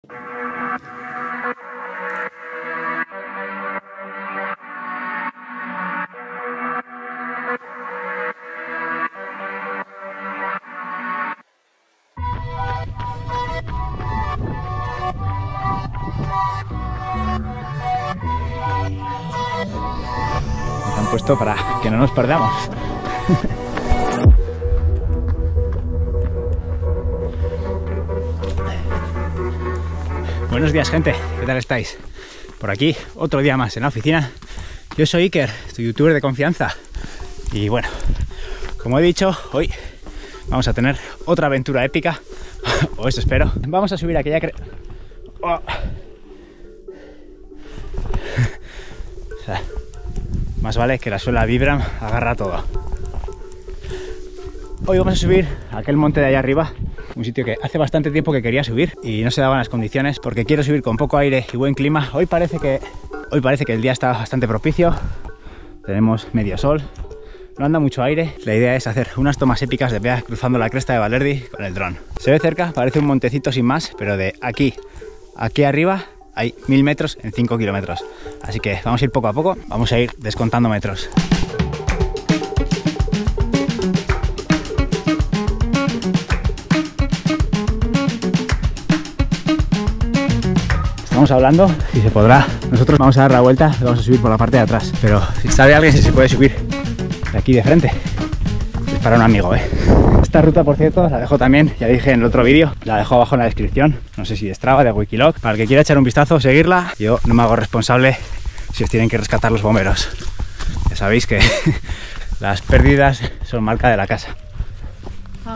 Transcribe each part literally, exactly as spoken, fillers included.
Nos han puesto para que no nos perdamos. Buenos días, gente, ¿qué tal estáis? Por aquí, otro día más en la oficina. Yo soy Iker, tu youtuber de confianza. Y bueno, como he dicho, hoy vamos a tener otra aventura épica, o eso espero. Vamos a subir aquella cre... Oh. O sea, más vale que la suela Vibram agarra todo. Hoy vamos a subir a aquel monte de allá arriba, un sitio que hace bastante tiempo que quería subir y no se daban las condiciones porque quiero subir con poco aire y buen clima. Hoy parece que, hoy parece que el día está bastante propicio, tenemos medio sol, no anda mucho aire. La idea es hacer unas tomas épicas de Bea cruzando la cresta de Balerdi con el dron. Se ve cerca, parece un montecito sin más, pero de aquí a aquí arriba hay mil metros en cinco kilómetros. Así que vamos a ir poco a poco, vamos a ir descontando metros. Estamos hablando si se podrá. Nosotros vamos a dar la vuelta, vamos a subir por la parte de atrás. Pero si sabe alguien si se puede subir de aquí de frente, es para un amigo, ¿eh? Esta ruta, por cierto, la dejo también, ya dije en el otro vídeo, la dejo abajo en la descripción. No sé si de Strava, de Wikiloc. Para el que quiera echar un vistazo, seguirla. Yo no me hago responsable si os tienen que rescatar los bomberos. Ya sabéis que las pérdidas son marca de la casa. Ah.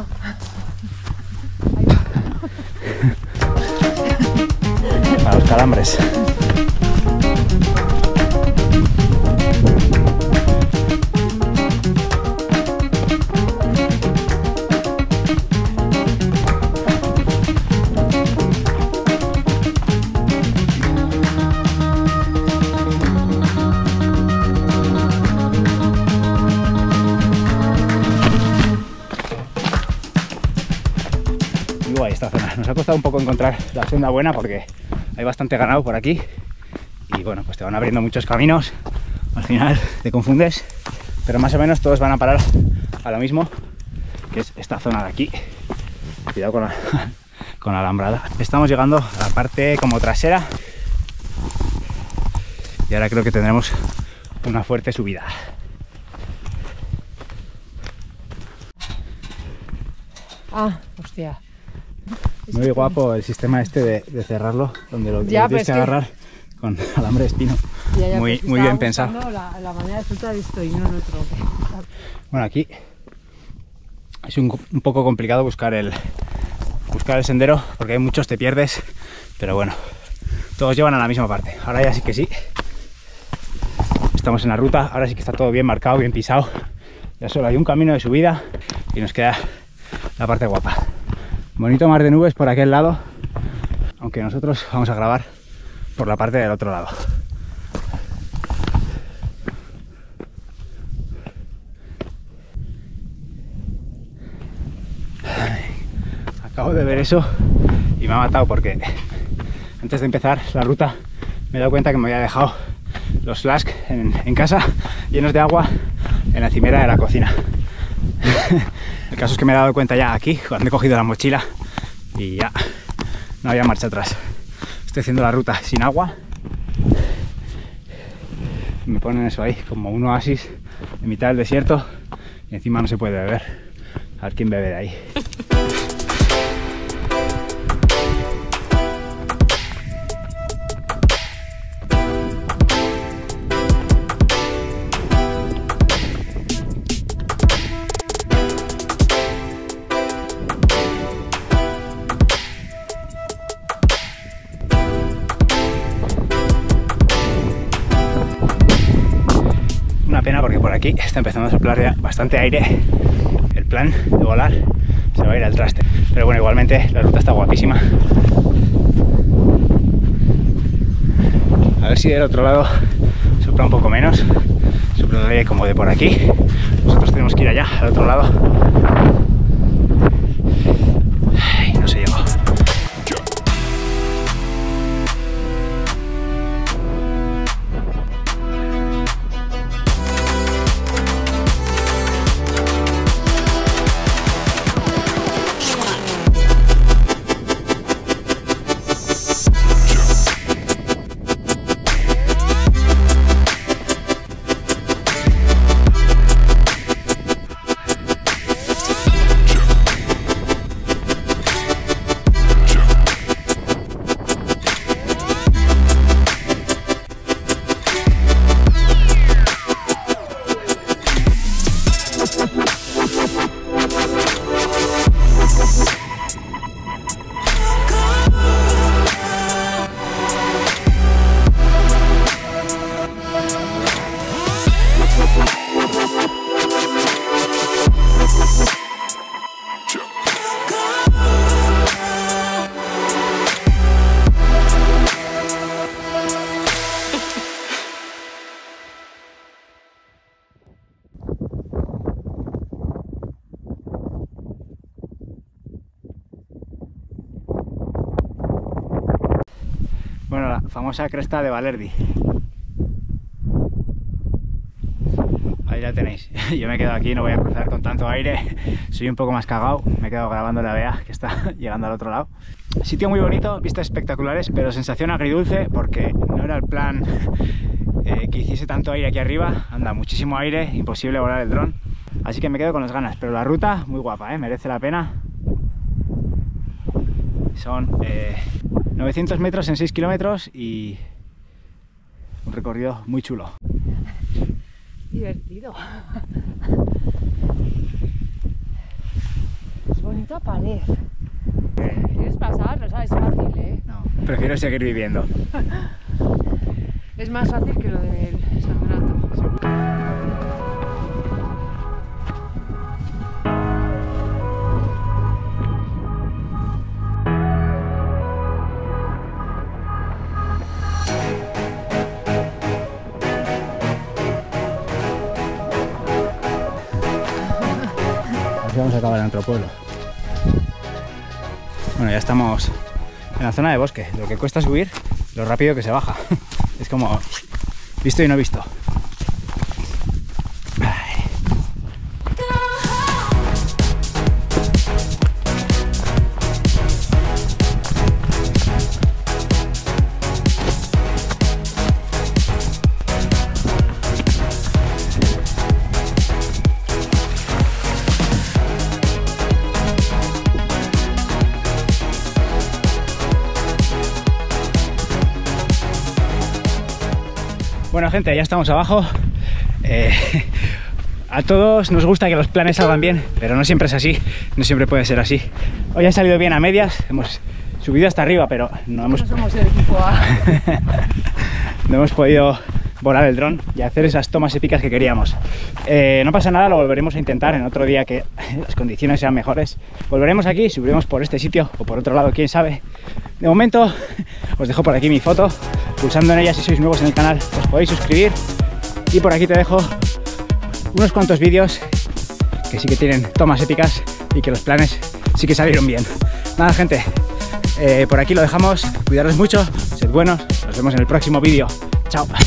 Para los calambres. Muy guay esta zona. Nos ha costado un poco encontrar la senda buena porque hay bastante ganado por aquí y bueno, pues te van abriendo muchos caminos, al final te confundes, pero más o menos todos van a parar a lo mismo, que es esta zona de aquí. Cuidado con la, con la alambrada. Estamos llegando a la parte como trasera y ahora creo que tendremos una fuerte subida. Ah, hostia. Muy guapo el sistema este de, de cerrarlo, donde lo, ya, lo tienes que agarrar con alambre de espino. Ya, ya, muy pues muy bien pensado. La, la manera de soltar esto y no en otro. Bueno, aquí es un, un poco complicado buscar el, buscar el sendero porque hay muchos, te pierdes, pero bueno, todos llevan a la misma parte. Ahora ya sí que sí. Estamos en la ruta, ahora sí que está todo bien marcado, bien pisado. Ya solo hay un camino de subida y nos queda la parte guapa. Bonito mar de nubes por aquel lado, aunque nosotros vamos a grabar por la parte del otro lado. Acabo de ver eso y me ha matado porque antes de empezar la ruta me he dado cuenta que me había dejado los flasks en, en casa llenos de agua en la encimera de la cocina. El caso es que me he dado cuenta ya aquí cuando he cogido la mochila y ya no había marcha atrás. Estoy haciendo la ruta sin agua. Me ponen eso ahí como un oasis en mitad del desierto y encima no se puede beber. A ver quién bebe de ahí. Pena porque por aquí está empezando a soplar ya bastante aire. El plan de volar se va a ir al traste, pero bueno, igualmente la ruta está guapísima. A ver si del otro lado sopla un poco menos, sopla el aire como de por aquí. Nosotros tenemos que ir allá al otro lado. Ay, no se llegó. Bueno, la famosa cresta de Balerdi. Ahí la tenéis. Yo me quedo aquí, no voy a cruzar con tanto aire. Soy un poco más cagado. Me he quedado grabando la Bea, que está llegando al otro lado. Sitio muy bonito, vistas espectaculares, pero sensación agridulce porque no era el plan eh, que hiciese tanto aire aquí arriba. Anda, muchísimo aire, imposible volar el dron. Así que me quedo con las ganas, pero la ruta muy guapa, ¿eh? Merece la pena. Son eh, novecientos metros en seis kilómetros y un recorrido muy chulo. Divertido. Es bonito a pared. ¿Quieres pasar? No sabes, es fácil, ¿eh? No, prefiero seguir viviendo. Es más fácil que lo del San Donato. Vamos a acabar en otro pueblo. Bueno, ya estamos en la zona de bosque. Lo que cuesta subir, lo rápido que se baja. Es como visto y no visto. Ay. Bueno, gente, ya estamos abajo. Eh, a todos nos gusta que los planes salgan bien, pero no siempre es así, no siempre puede ser así. Hoy ha salido bien a medias, hemos subido hasta arriba, pero no hemos, no somos el equipo A. no hemos podido volar el dron y hacer esas tomas épicas que queríamos. Eh, no pasa nada, lo volveremos a intentar en otro día que las condiciones sean mejores. Volveremos aquí, subiremos por este sitio o por otro lado, quién sabe. De momento os dejo por aquí mi foto, pulsando en ella. Si sois nuevos en el canal os podéis suscribir, y por aquí te dejo unos cuantos vídeos que sí que tienen tomas épicas y que los planes sí que salieron bien. Nada, gente, eh, por aquí lo dejamos, cuidaros mucho, sed buenos, nos vemos en el próximo vídeo. Chao.